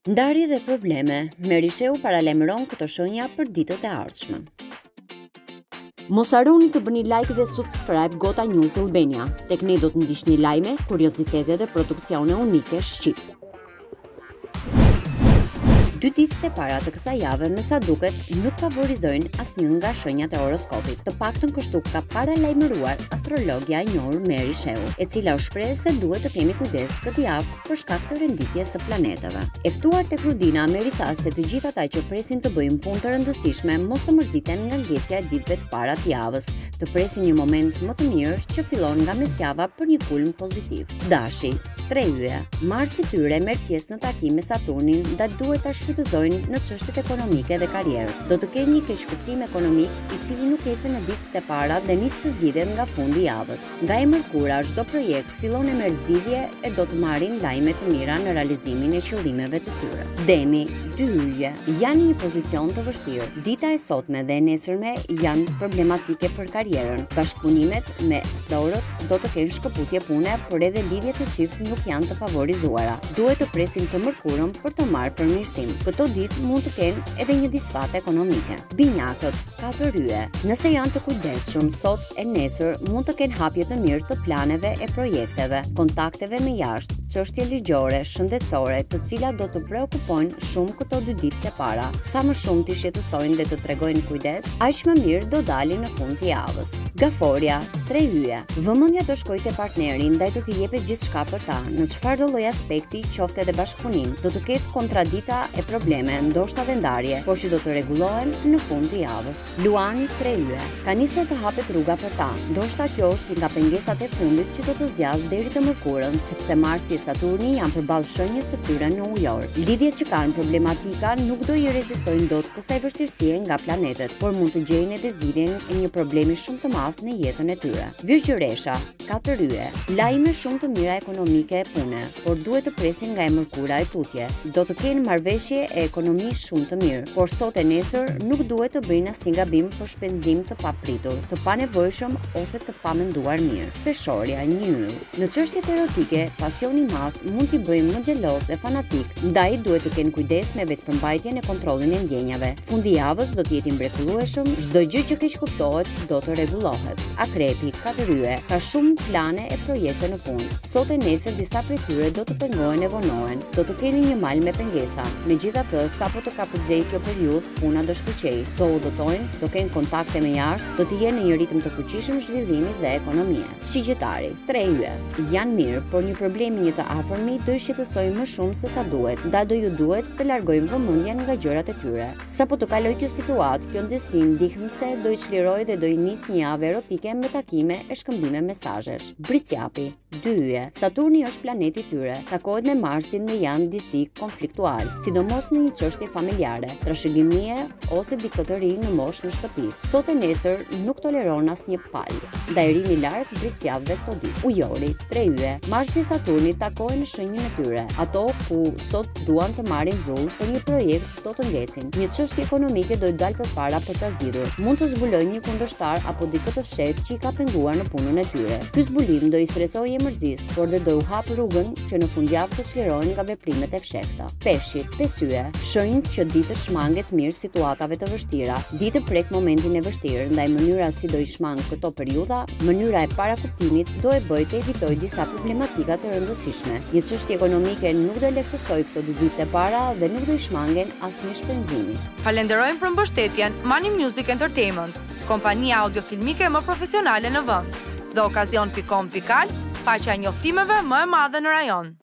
Ndarje dhe probleme, Merisheu paralajmëron këto shenja për ditët e ardhshme. Mos harroni të bëni like dhe subscribe Gota News Albania. Tek ne do të ndiqni lajme, kuriozitete dhe produksione unike shqip. 2 ditët e para të kësaj jave, me sa duket, nuk favorizojnë asnjë nga shenjat e horoskopit. Të paktën kështu ka paralajmëruar astrologja e njohur Merisheu, e cila u shpreh se duhet të kemi kujdes këtë javë për shkak të renditjes së planeteve. E ftuar tek Rudina, Meri tha se të gjithë ata që presin të bëjnë punë të rëndësishme mos të mërziten nga ngjecja e ditëve të para të javës, të presin një moment më të mirë që fillon nga mesjava për një kulm pozitiv. Dashi, 3 yje, Marsi tyre merr pjesë në takim me Saturnin dhe duhet ta shfrytëzojnë në çështjet ekonomike dhe karrierë. Do të kenë një keqkuptim ekonomik i cili nuk ecën në ditët e para dhe nis të zgjidhet nga fundi i javës. Nga e mërkura, çdo projekt fillon e merr zgjidhje e do të marrin lajme të mira në realizimin e qëllimeve të tyre. Demi, 2 yje, janë në një pozicion të vështirë. Dita e sotme dhe e nesërme janë problematike për karrierën. Bashkëpunimet me Taurët do të kenë shkëputje pune, por edhe lidhjet e çift nuk janë të favorizuara. Duhet të presim të mërkurën për të marrë përmirësim. Këto ditë mund të kenë edhe një disfatë ekonomike. Binjakët, 4 yje. Nëse janë të kujdesshëm sot e nesër, mund të kenë hapje të mirë të planeve e projekteve, kontakteve me jashtë, çështje ligjore, shëndetësore, të cilat do të preokupojnë shumë këto 2 ditë e para. Sa më shumë t'i shqetësojnë dhe të tregojnë kujdes, aq më mirë do dalin në fund të javës. Gaforia, 3 yje. Vëmendja do shkojë te partneri, ndaj do t'i jepet gjithçka për ta. Në çfarëdo lloj aspekti, qoftë edhe bashkëpunim, do të ketë kontradita e probleme, ndoshta dhe ndarje, por që do të rregullohen në fund të javës. Luani, 3 yje. Ka nisur të hapet rruga për ta. Ndoshta kjo është një nga pengesat e fundit që do të zgjasë deri të mërkurën, sepse Marsi e Saturni janë përballë shenjës së tyre në ujor. Lidhjet që kanë problematika nuk do i rezistojnë dot kësaj vështirësie nga planetet, por mund të gjejnë edhe zgjidhjen e një problemi shumë të madh në jetën e tyre. Virgjëresha, 4 yje. Lajme shumë të mira ekonomike e pune, por duhet të presin nga e mërkura e tutje. Do të kenë marrëveshje e ekonomisë shumë të mirë, por sot e nesër nuk duhet të bëjnë asnjë gabim për shpenzim të papritur, të panevojshëm ose të pamenduar mirë. Peshorja, 1 yll. Në çështjet erotike, pasioni i madh mund t'i bëjmë më xheloz e fanatik, ndaj duhet të kenë kujdes me vetëpërmbajtjen e kontrollin e ndjenjave. Fundi i javës do të jetë i mrekullueshëm, çdo gjë që keq kuptohet do të rregullohet. Akrepi, 4 yje. Ka shumë plane e projekte në punë. Sot e nesër disa prej tyre do të pengohen e vonohen. Do të keni një mal me pengesa. Megjithatë, sapo të kapërcejë kjo periudhë, puna do shkëlqejë. Do udhëtojnë, do kenë kontakte me jashtë, do të jenë në një ritëm të fuqishëm zhvillimi dhe ekonomie. Shigjetari, 3 yje. Janë mirë, por një problem i një të afërmi do i shqetësojë më shumë se sa duhet, ndaj do ju duhet të largojnë vëmendjen nga gjërat e tyre. Sapo të kalojë kjo situatë, kjo ndjesi ndihmëse do i çlirojë dhe do i nisë një javë erotike me takime e shkëmbime mesazhesh. Bricjapi, 2 yje. Saturni është planeti i tyre. Takohet me Marsin dhe janë disi konfliktual, sidomos në një çështje familjare, trashëgimie ose diktatëri në moshë në shtëpi. Sot e nesër nuk toleron asnjë palë. Ndaj rini larg bricjavëve këto ditë. Ujori, 3 yje. Marsi e Saturni takohen në shenjën e tyre. Ato ku sot duan të marrin vrull për një projekt do të ngecin. Një çështje ekonomike do të dalë përpara për ta zgjidhur. Mund të zbulojnë një kundërshtar apo dikë të fshehtë që i ka penguar në punën e tyre. Ky zbulim do i stresojë emërzis, por dhe do u hap rrugën që në fundjavë të çlirohen nga veprimet e fshehta. Peshqit, 5 yje. Shenjë që ditë shmanget mirë situatave të vështira. Ditë prek momentin e vështirë, ndaj mënyra si do i shmang këto periudha, mënyra e parakuptimit do e bëjë të evitoj disa problematika të rëndësishme. Një çështje ekonomike nuk do lehtësoj këto 2 ditë e para dhe nuk do i shmangen asnjë shpenzimi. Falenderojmë për mbështetjen Money Music Entertainment, kompania audiofilmike më profesionale në vend. Dhe Okazion.com.al, faqja e njoftimeve më e madhe në rajon.